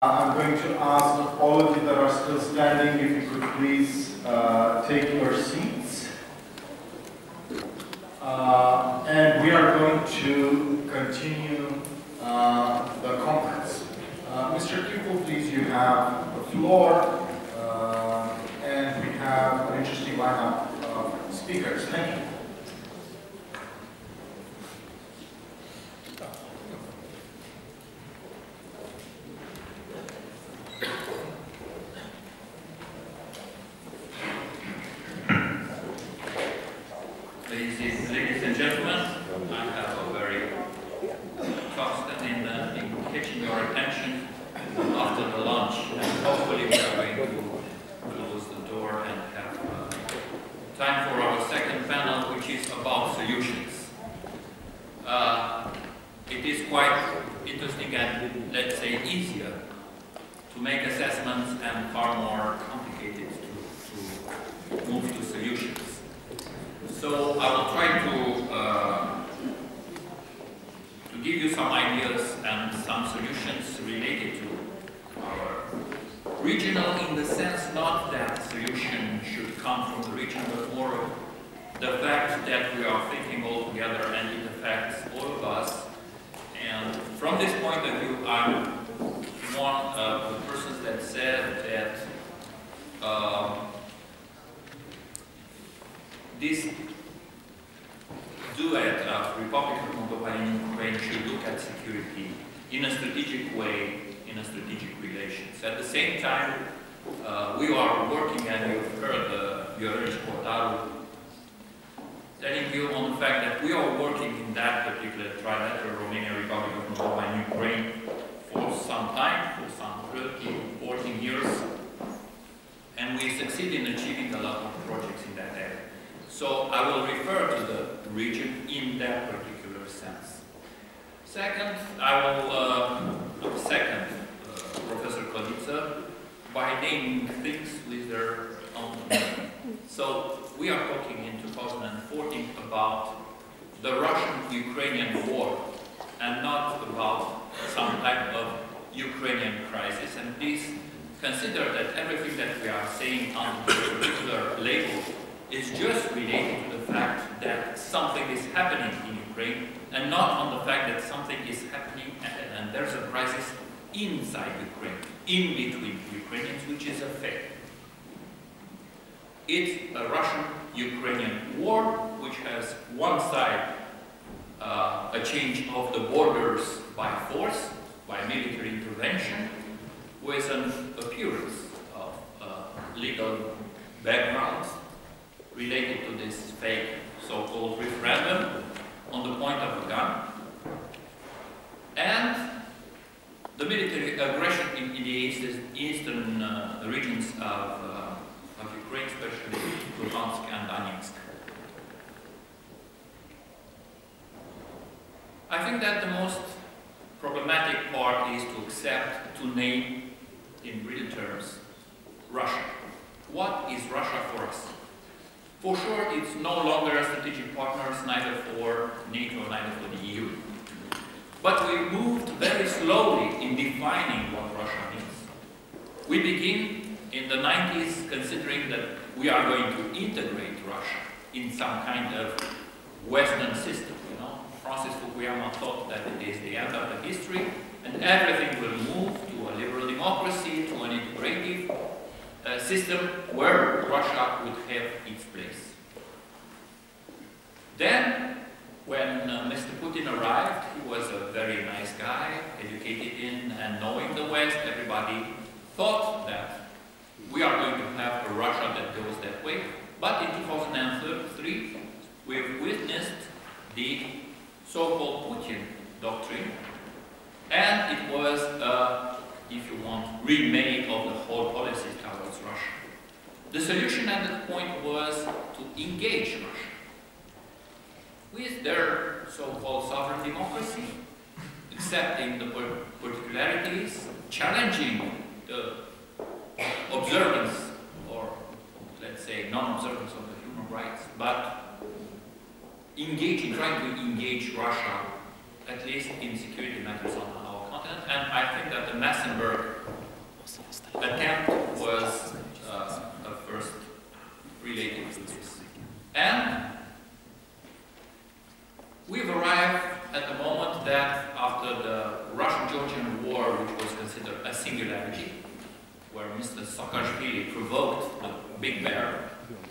I'm going to ask all of you that are still standing if you could please take your seats. And we are going to continue the conference. Mr. Kipple, please, you have the floor. And we have an interesting lineup of speakers. Thank you. Ladies and gentlemen, I have a very trust in catching your attention after the lunch, and hopefully we are going to close the door and have time for our second panel, which is about solutions. It is quite interesting and, let's say, easier to make assessments and far more complicated to move to solutions. So I will try to give you some ideas and some solutions related to our regional, in the sense not that solution should come from the region, but more the fact that we are thinking all together and it affects all of us. And from this point of view, I'm one of the persons that said that this duet of Republic of Moldova and Ukraine should look at security in a strategic way, in a strategic relations. At the same time, we are working, and you've heard Viorici Portaru telling you on the fact that we are working in that particular trilateral Romania, Republic of Moldova and Ukraine for some time, for some 13, 14 years, and we succeed in achieving a lot of projects in that area. So I will refer to the region in that particular sense. Second, I will Professor Kolica by naming things with their own name. So we are talking in 2014 about the Russian-Ukrainian war and not about some type of Ukrainian crisis. And please consider that everything that we are saying under this particular label is just related to the fact that something is happening in Ukraine, and not on the fact that something is happening and there's a crisis inside Ukraine, in between Ukrainians, which is a fact. It's a Russian-Ukrainian war, which has one side a change of the borders by force, by military intervention, with an appearance of legal background related to this fake so-called referendum on the point of a gun, and the military aggression in the eastern regions of Ukraine, especially Luhansk and Donetsk. I think that the most problematic part is to accept, to name in real terms, Russia. What is Russia for us? For sure, it's no longer a strategic partner, neither for NATO, neither for the EU. But we moved very slowly in defining what Russia means. We begin in the 90s considering that we are going to integrate Russia in some kind of Western system. You know, Francis Fukuyama thought that it is the end of the history and everything will move to a liberal democracy, to an integrative system where Russia would have its place. Then, when Mr. Putin arrived, he was a very nice guy, educated in and knowing the West. Everybody thought that we are going to have a Russia that goes that way. But in 2003, we've witnessed the so-called Putin doctrine, and it was if you want, remake of the whole policy towards Russia. The solution at that point was to engage Russia with their so-called sovereign democracy, accepting the particularities, challenging the observance, or let's say non-observance of the human rights, but trying to engage Russia, at least in security matters on our continent. And I think that the Massenburg attempt was first related to this. And we've arrived at the moment that after the Russian-Georgian War, which was considered a singularity, where Mr. Saakashvili provoked the Big Bear,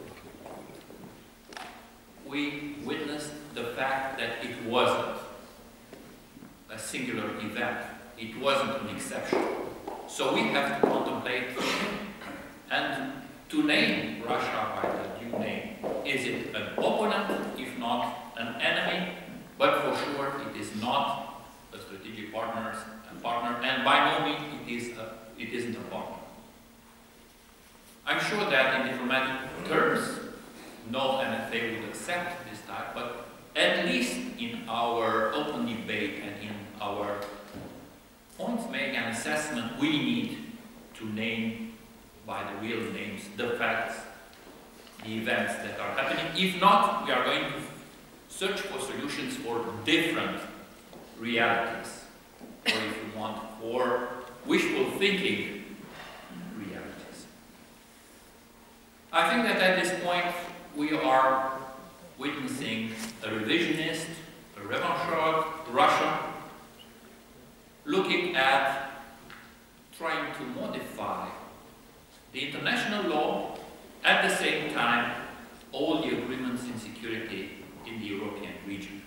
we witnessed the fact that it wasn't a singular event. It wasn't an exception. So we have to contemplate and to name Russia by the due name. Is it an opponent, if not an enemy? But for sure, it is not a strategic partner, and by no means it isn't a partner. I'm sure that in diplomatic terms, no MFA would accept this type, but at least in our open debate and in our points made and assessment, we need to name by the real names the facts, the events that are happening. If not, we are going to search for solutions for different realities, or if you want, for wishful thinking realities. I think that at this point we are witnessing a revisionist, a revanchard Russia, looking at trying to modify the international law, at the same time all the agreements in security in the European region.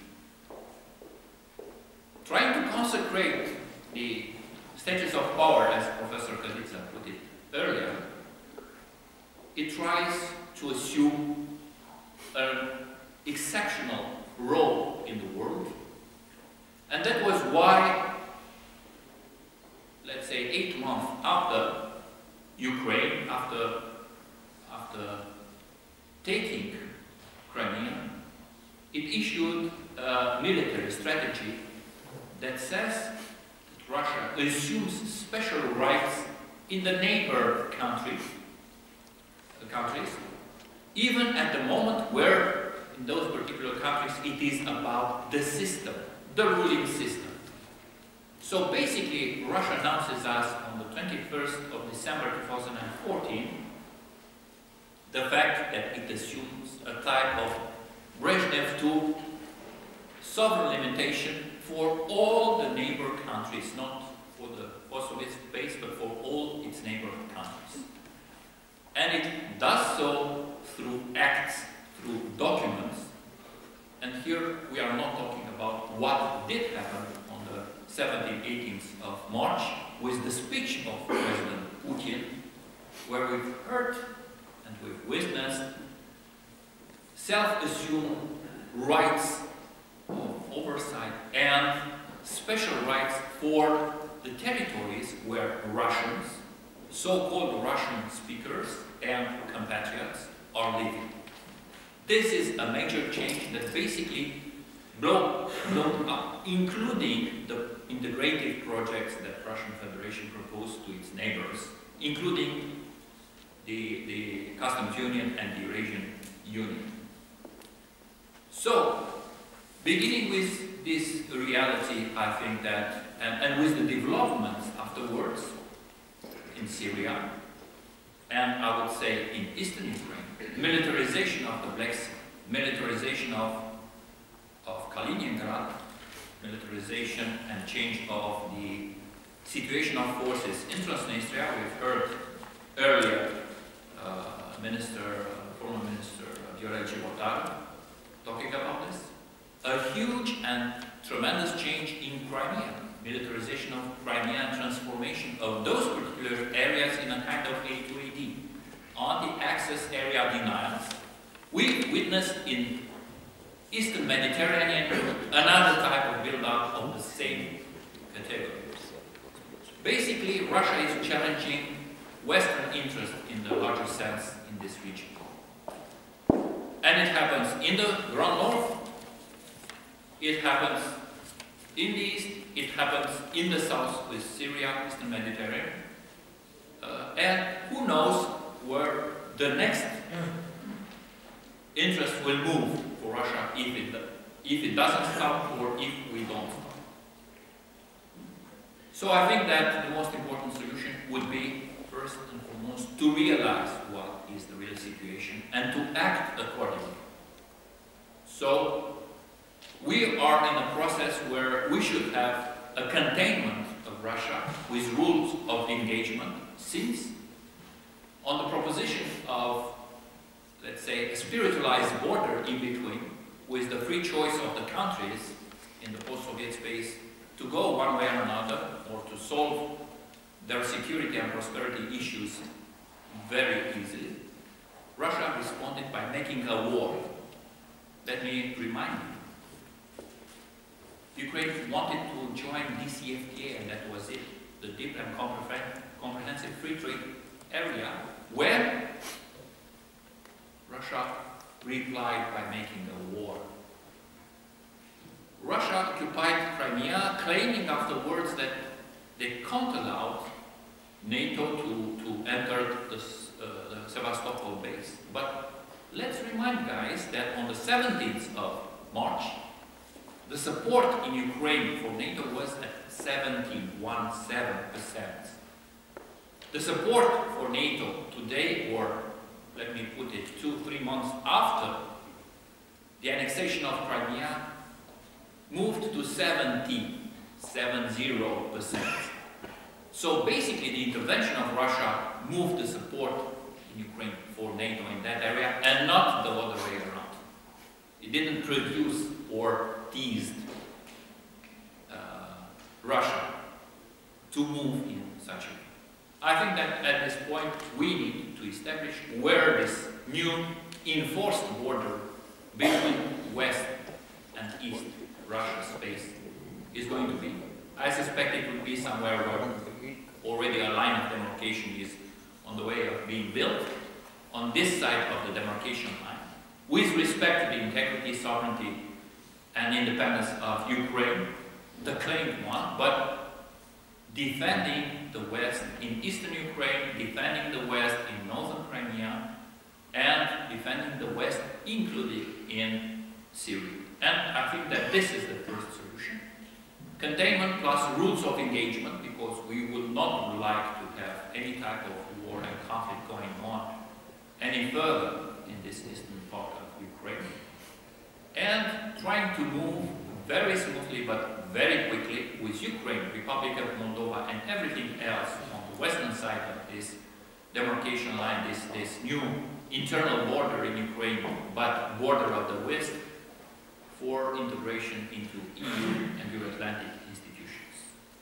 Trying to consecrate the status of power, as Professor Kalica put it earlier, it tries to assume an exceptional role in the world. And that was why, let's say 8 months after Ukraine, after taking Crimea, it issued a military strategy that says that Russia assumes special rights in the neighbor countries, even at the moment where, in those particular countries, it is about the system, the ruling system. So basically, Russia announces us on the 21st of December 2014 the fact that it assumes a type of Brezhnev II sovereign limitation for all the neighbor countries, not for the post-Soviet space, but for all its neighbor countries. And it does so through acts, through documents. And here we are not talking about what did happen on the 17th, 18th of March with the speech of President Putin, where we've heard and we've witnessed self-assumed rights of oversight and special rights for the territories where Russians, so-called Russian speakers and compatriots are living. This is a major change that basically blown up, including the integrative projects that Russian Federation proposed to its neighbors, including the Customs Union and the Eurasian Union. So, beginning with this reality, I think that, and with the developments afterwards in Syria, and I would say in eastern Ukraine, militarization of the Black Sea, militarization of Kaliningrad, militarization and change of the situation of forces in Transnistria. We've heard earlier former Minister Viorel Chivotaro talking about this. A huge and tremendous change in Crimea, militarization of Crimea and transformation of those particular areas in a kind of A2AD. On the access area denials, we witnessed in Eastern Mediterranean another type of build-up of the same categories. Basically, Russia is challenging Western interest in the larger sense in this region. And it happens in the Grand North, it happens in the East, it happens in the South with Syria, Eastern Mediterranean, and who knows where the next interest will move for Russia if it doesn't stop or if we don't stop. So I think that the most important solution would be, first and foremost, to realize what is the real situation and to act accordingly. So, we are in a process where we should have a containment of Russia with rules of engagement, since on the proposition of, let's say, a spiritualized border in between, with the free choice of the countries in the post-Soviet space to go one way or another, or to solve their security and prosperity issues very easily, Russia responded by making a war. Let me remind you, Ukraine wanted to join DCFTA, and that was it, the deep and comprehensive free trade area, where Russia replied by making a war. Russia occupied Crimea, claiming afterwards that they can't allow NATO to enter the Sevastopol base. But let's remind guys that on the 17th of March, the support in Ukraine for NATO was at 17%. The support for NATO today, or let me put it 2-3 months after the annexation of Crimea, moved to 70%. So basically the intervention of Russia moved the support in Ukraine for NATO in that area, and not the other way around. It didn't produce or teased Russia to move in such a way. I think that at this point we need to establish where this new enforced border between West and East Russia space is going to be. I suspect it will be somewhere where already a line of demarcation is on the way of being built, on this side of the demarcation line, with respect to the integrity, sovereignty, and independence of Ukraine, the claimed one, but defending the West in eastern Ukraine, defending the West in northern Crimea, and defending the West included in Syria. And I think that this is the first solution. Containment plus rules of engagement, because we would not like to have any type of war and conflict going on any further in this eastern part of Ukraine. And trying to move very smoothly but very quickly with Ukraine, Republic of Moldova, and everything else on the western side of this demarcation line, this new internal border in Ukraine, but border of the West, for integration into EU and Euro-Atlantic institutions.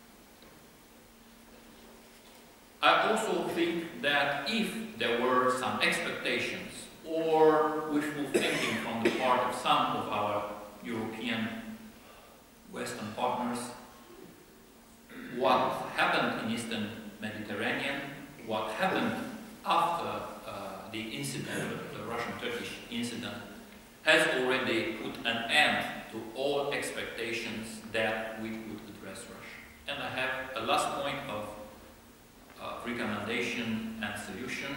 I also think that if there were some expectations or wishful thinking from the part of some of our European Western partners, what happened in Eastern Mediterranean, what happened after the incident, the Russian-Turkish incident, has already put an end to all expectations that we could address Russia. And I have a last point of recommendation and solution.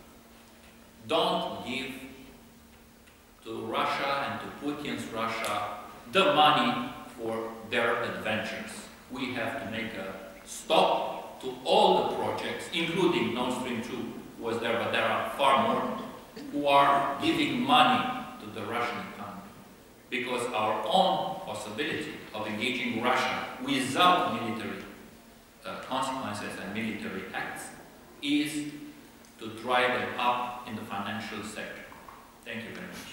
Don't give to Russia and to Putin's Russia the money for their adventures. We have to make a stop to all the projects, including Nord Stream 2 was there, but there are far more, who are giving money to the Russian economy. Because our own possibility of engaging Russia without military consequences and military acts is to drive them up in the financial sector. Thank you very much.